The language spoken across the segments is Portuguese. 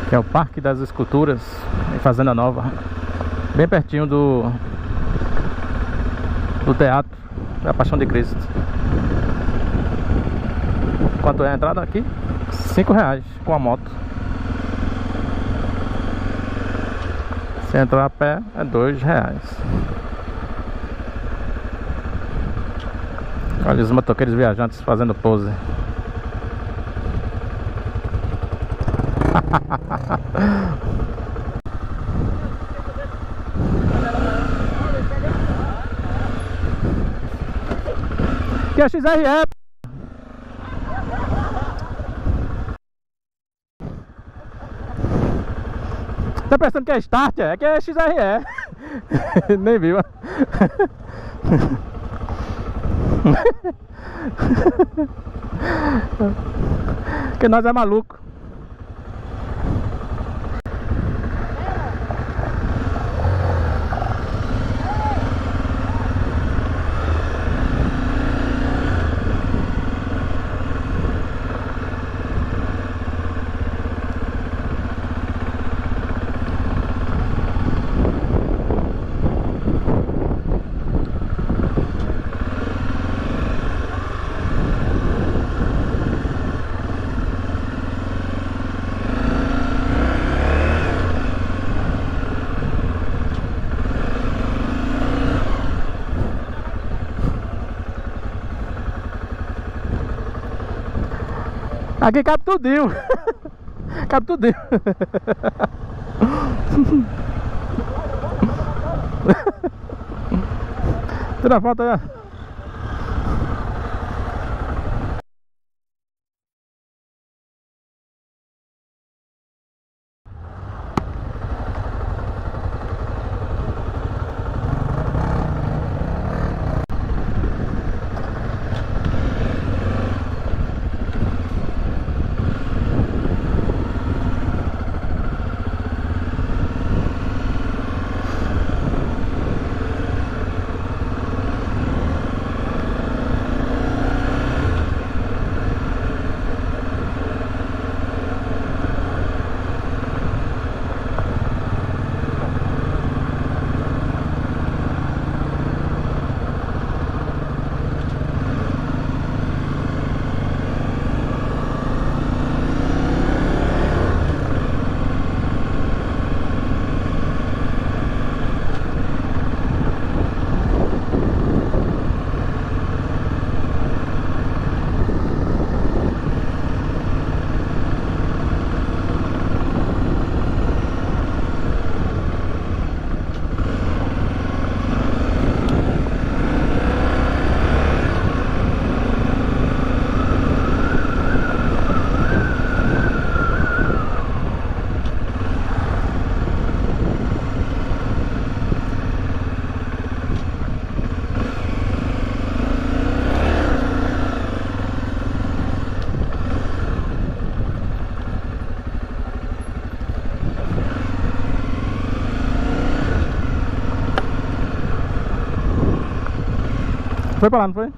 Que é o Parque das Esculturas em Fazenda Nova, bem pertinho do Teatro da Paixão de Cristo. Quanto é a entrada aqui? R$5 com a moto. Se entrar a pé é R$2. Olha os motoqueiros viajantes fazendo pose. Que é XRE. Tá pensando que é Start? É que é XRE. Nem viu. Que nós é maluco. Aqui cabe tudinho. Cabe tudinho. Tira a foto aí. Foi pra lá, não foi?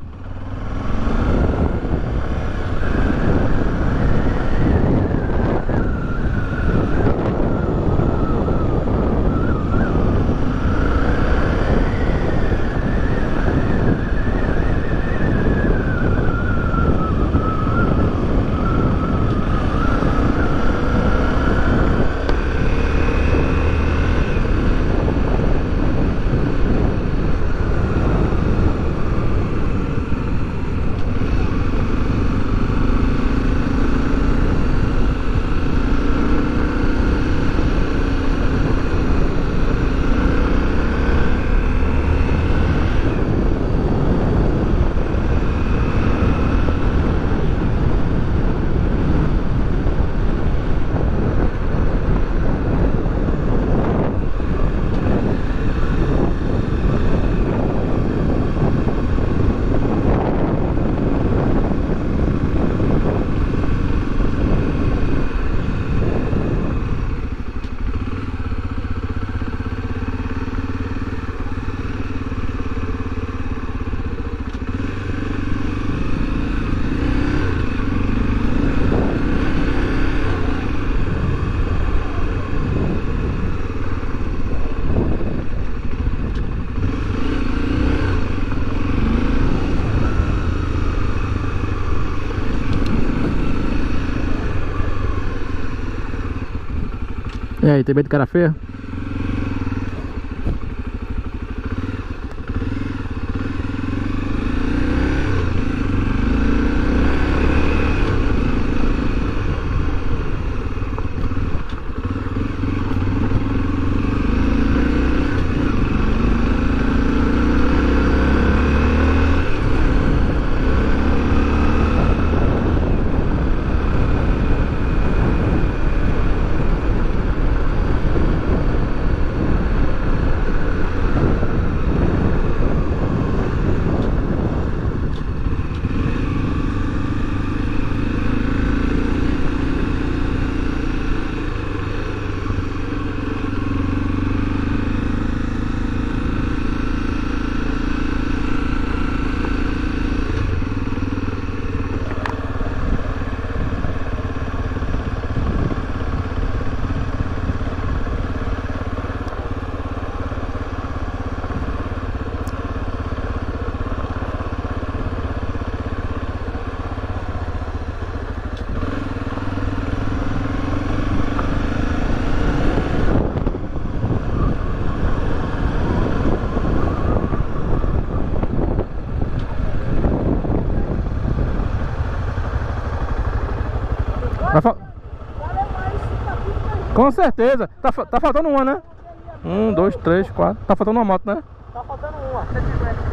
E aí, tem medo de cara feia? Com certeza. Tá faltando uma, né? 1, 2, 3, 4. Tá faltando uma moto, né? Tá faltando uma, se tiver.